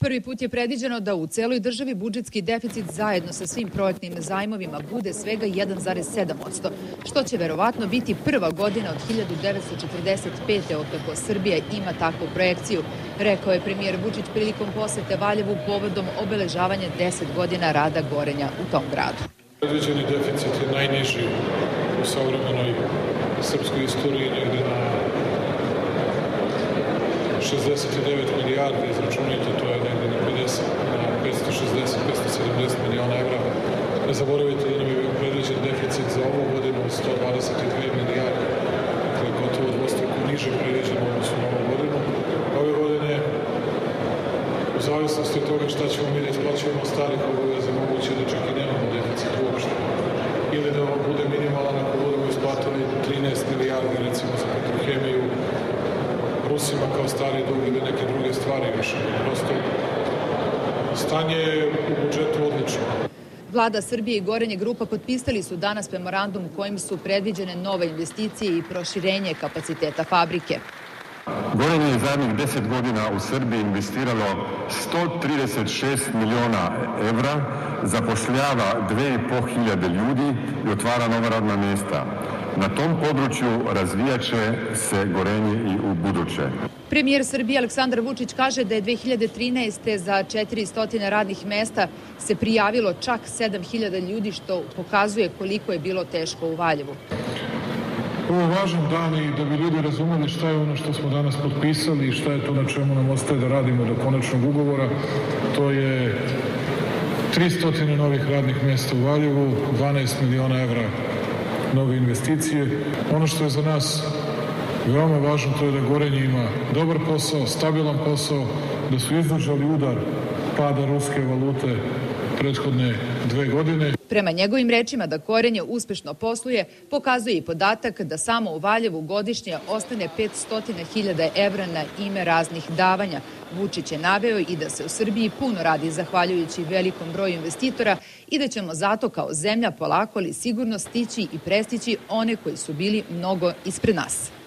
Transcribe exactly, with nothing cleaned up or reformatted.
Prvi put je predviđeno da u celoj državi budžetski deficit zajedno sa svim projektnim zajmovima bude svega jedan zarez sedam posto, što će verovatno biti prva godina od hiljadu devetsto četrdeset pete otkako Srbija ima takvu projekciju, rekao je premijer Vučić prilikom posete Valjevu povodom obeležavanja deset godina rada Gorenja u tom gradu. Predviđeni deficit je najniži u savremenoj srpskoj istoriji, negde na šezdeset devet milijardi, izračunajte, to je negde na pedeset, na petsto šezdeset do petsto sedamdeset miliona evra. Ne zaboravite da nam je bio predviđen deficit za ovu godinu od sto dvadeset dve milijarde, dakle gotovo dvostruko niže predviđen u odnosu na ovu godinu. Ove godine, u zavisnosti od toga šta ćemo mi da isplaćujemo starih obaveza, moguće da čak i nemamo deficit uopšte. Ili da ovo bude minimalan ako budemo isplatili trinaest milijardi, recimo za Petrohemiju, Rusima kao stari dug ili neke druge stvari više. Prosto, stanje je u budžetu odlično. Vlada Srbije i Gorenje Grupa potpisali su danas memorandum kojim su predviđene nove investicije i proširenje kapaciteta fabrike. Gorenje je zadnjih deset godina u Srbiji investiralo sto trideset šest miliona evra, zapošljava dve i po hiljade ljudi i otvara nova radna mesta. Na tom području razvijat će se Gorenje i u buduće. Premijer Srbije Aleksandar Vučić kaže da je dve hiljade trinaeste. za četiristo radnih mesta se prijavilo čak sedam hiljada ljudi, što pokazuje koliko je bilo teško u Valjevu. Ovo je važan dan i da bi ljudi razumeli šta je ono što smo danas potpisali i šta je to na čemu nam ostaje da radimo do konačnog ugovora. To je tristo novih radnih mesta u Valjevu, dvanaest miliona evra nove investicije. Ono što je za nas veoma važno, to je da Gorenje ima dobar posao, stabilan posao, da su izdržali udar pada ruske valute prethodne dve godine. Prema njegovim rečima da Gorenje uspešno posluje, pokazuje i podatak da samo u Valjevu godišnje ostane petsto hiljada evra na ime raznih davanja. Vučić je naveo i da se u Srbiji puno radi zahvaljujući velikom broju investitora i da ćemo zato kao zemlja polako ali sigurno stići i prestići one koji su bili mnogo ispred nas.